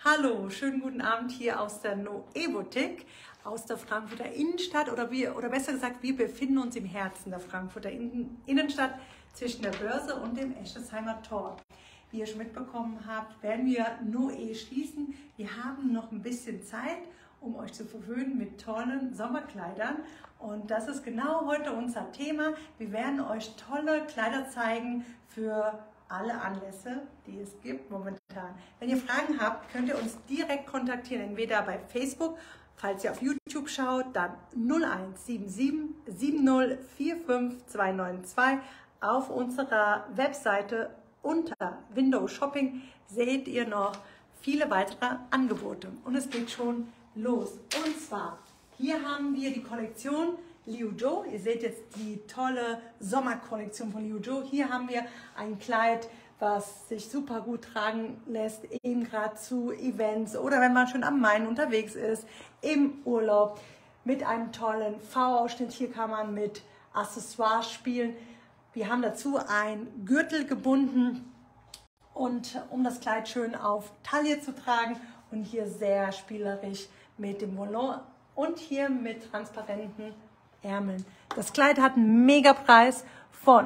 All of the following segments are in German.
Hallo, schönen guten Abend hier aus der Noe-Boutique, aus der Frankfurter Innenstadt oder besser gesagt, wir befinden uns im Herzen der Frankfurter Innenstadt zwischen der Börse und dem Eschesheimer Tor. Wie ihr schon mitbekommen habt, werden wir Noe schließen. Wir haben noch ein bisschen Zeit, um euch zu verwöhnen mit tollen Sommerkleidern. Und das ist genau heute unser Thema. Wir werden euch tolle Kleider zeigen für alle Anlässe, die es gibt momentan. Wenn ihr Fragen habt, könnt ihr uns direkt kontaktieren, entweder bei Facebook, falls ihr auf YouTube schaut, dann 0177 7045 292. Auf unserer Webseite unter Window Shopping seht ihr noch viele weitere Angebote. Und es geht schon los. Und zwar, hier haben wir die Kollektion Liu Jo. Ihr seht jetzt die tolle Sommerkollektion von Liu Jo. Hier haben wir ein Kleid, was sich super gut tragen lässt, eben gerade zu Events oder wenn man schon am Main unterwegs ist, im Urlaub, mit einem tollen V-Ausschnitt. Hier kann man mit Accessoires spielen. Wir haben dazu ein Gürtel gebunden, und um das Kleid schön auf Taille zu tragen, und hier sehr spielerisch mit dem Volant und hier mit transparenten Ärmeln. Das Kleid hat einen Megapreis von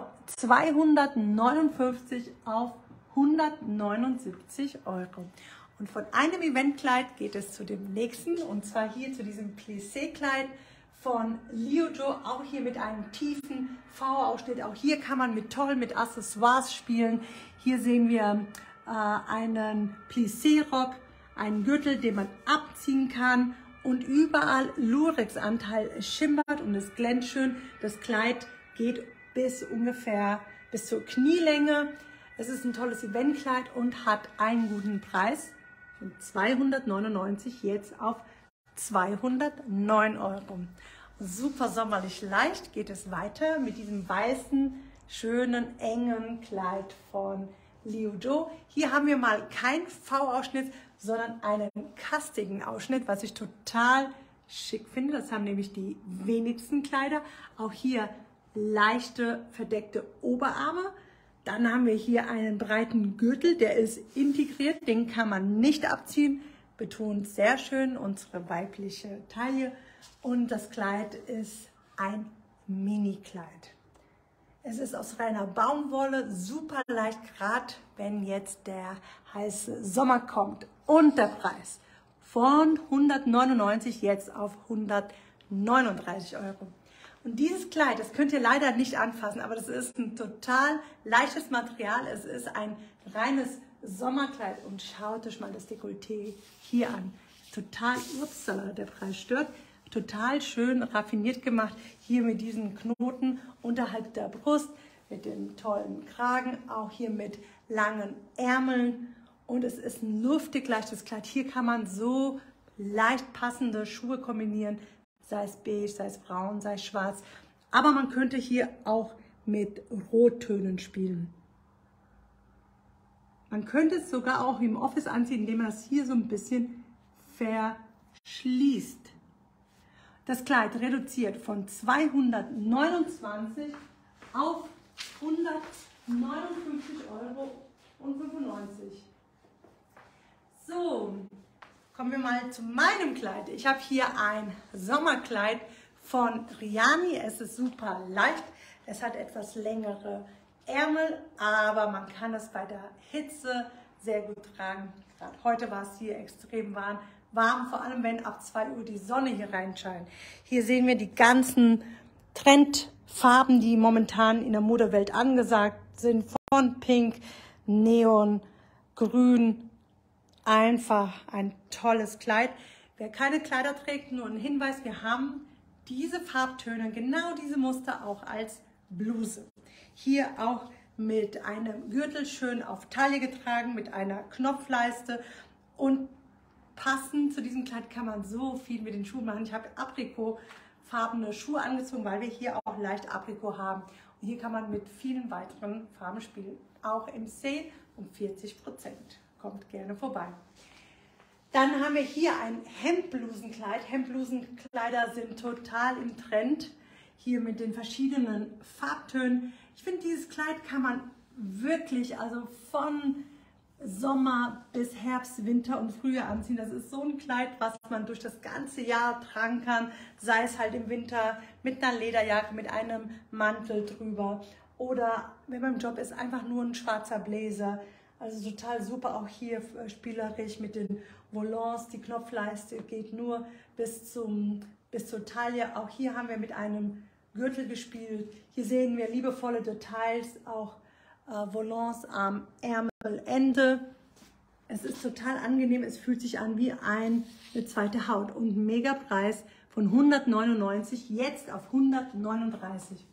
259 auf 179 Euro. Und von einem Eventkleid geht es zu dem nächsten, und zwar hier zu diesem Plissé-Kleid von Liu Jo, auch hier mit einem tiefen V-Ausschnitt. Auch hier kann man mit Accessoires spielen. Hier sehen wir einen Plissé-Rock, einen Gürtel, den man abziehen kann. Und überall Lurex-Anteil schimmert und es glänzt schön. Das Kleid geht ungefähr bis zur Knielänge. Es ist ein tolles Eventkleid und hat einen guten Preis von 299 jetzt auf 209 Euro. Super sommerlich leicht geht es weiter mit diesem weißen, schönen, engen Kleid von Liu Jo. Hier haben wir mal keinen V-Ausschnitt, sondern einen kastigen Ausschnitt, was ich total schick finde. Das haben nämlich die wenigsten Kleider. Auch hier leichte, verdeckte Oberarme. Dann haben wir hier einen breiten Gürtel, der ist integriert, den kann man nicht abziehen. Betont sehr schön unsere weibliche Taille. Und das Kleid ist ein Mini-Kleid. Es ist aus reiner Baumwolle, super leicht, gerade wenn jetzt der heiße Sommer kommt. Und der Preis von 199 jetzt auf 139 Euro. Und dieses Kleid, das könnt ihr leider nicht anfassen, aber das ist ein total leichtes Material. Es ist ein reines Sommerkleid und schaut euch mal das Dekolleté hier an. Total, upsala, der Preis stört. Total schön raffiniert gemacht, hier mit diesen Knoten unterhalb der Brust, mit dem tollen Kragen, auch hier mit langen Ärmeln, und es ist ein luftig leichtes Kleid. Hier kann man so leicht passende Schuhe kombinieren, sei es beige, sei es braun, sei es schwarz, aber man könnte hier auch mit Rottönen spielen. Man könnte es sogar auch im Office anziehen, indem man das hier so ein bisschen verschließt. Das Kleid reduziert von 229 auf 159,95 Euro. So, kommen wir mal zu meinem Kleid. Ich habe hier ein Sommerkleid von Riani. Es ist super leicht. Es hat etwas längere Ärmel, aber man kann es bei der Hitze sehr gut tragen. Gerade heute war es hier extrem warm, vor allem wenn ab 2 Uhr die Sonne hier reinscheint. Hier sehen wir die ganzen Trendfarben, die momentan in der Modewelt angesagt sind, von Pink, Neon, Grün. Einfach ein tolles Kleid. Wer keine Kleider trägt, nur ein Hinweis, wir haben diese Farbtöne, genau diese Muster auch als Bluse. Hier auch mit einem Gürtel schön auf Taille getragen, mit einer Knopfleiste, und passend zu diesem Kleid kann man so viel mit den Schuhen machen. Ich habe aprikotfarbene Schuhe angezogen, weil wir hier auch leicht Aprikot haben. Und hier kann man mit vielen weiteren Farben spielen, auch im Sale um 40%. Kommt gerne vorbei. Dann haben wir hier ein Hemdblusenkleid. Hemdblusenkleider sind total im Trend. Hier mit den verschiedenen Farbtönen. Ich finde, dieses Kleid kann man wirklich, also von Sommer bis Herbst, Winter und Frühjahr anziehen. Das ist so ein Kleid, was man durch das ganze Jahr tragen kann, sei es halt im Winter mit einer Lederjacke, mit einem Mantel drüber oder wenn man im Job ist, einfach nur ein schwarzer Bläser. Also total super, auch hier spielerisch mit den Volants. Die Knopfleiste geht nur bis zur Taille. Auch hier haben wir mit einem Gürtel gespielt. Hier sehen wir liebevolle Details, auch Volants am Ärmelende. Es ist total angenehm, es fühlt sich an wie eine zweite Haut. Und mega Preis von 199, jetzt auf 139.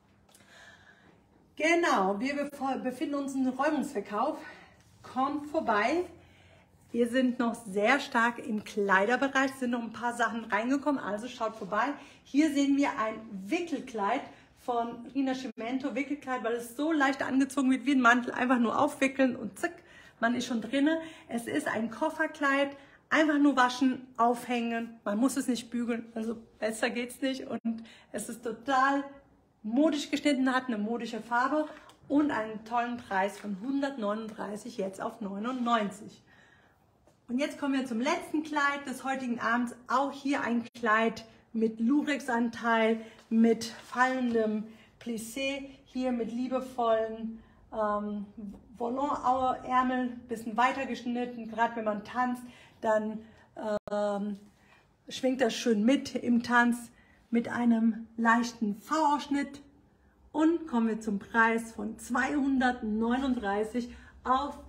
Genau, wir befinden uns im Räumungsverkauf. Kommt vorbei. Wir sind noch sehr stark im Kleiderbereich, sind noch ein paar Sachen reingekommen, also schaut vorbei. Hier sehen wir ein Wickelkleid von Rinascimento, Wickelkleid, weil es so leicht angezogen wird wie ein Mantel. Einfach nur aufwickeln und zack, man ist schon drinne. Es ist ein Kofferkleid, einfach nur waschen, aufhängen. Man muss es nicht bügeln, also besser geht's nicht. Und es ist total modisch geschnitten, hat eine modische Farbe und einen tollen Preis von 139 jetzt auf 99. Und jetzt kommen wir zum letzten Kleid des heutigen Abends. Auch hier ein Kleid mit Lurex-Anteil, mit fallendem Plissé, hier mit liebevollen Volant-Ärmeln, bisschen weiter geschnitten. Gerade wenn man tanzt, dann schwingt das schön mit im Tanz mit einem leichten V-Ausschnitt. Und kommen wir zum Preis von 239 auf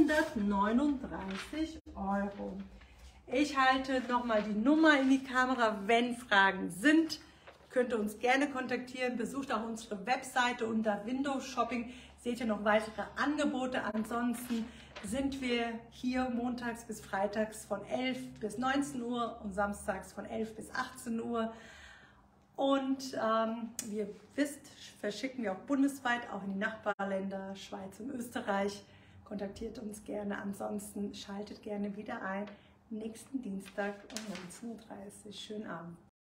139 Euro. Ich halte nochmal die Nummer in die Kamera. Wenn Fragen sind, könnt ihr uns gerne kontaktieren. Besucht auch unsere Webseite unter Windows Shopping. Seht ihr noch weitere Angebote. Ansonsten sind wir hier montags bis freitags von 11 bis 19 Uhr und samstags von 11 bis 18 Uhr. Und wie ihr wisst, verschicken wir auch bundesweit, auch in die Nachbarländer, Schweiz und Österreich. Kontaktiert uns gerne, ansonsten schaltet gerne wieder ein, nächsten Dienstag um 19:30 Uhr. Schönen Abend.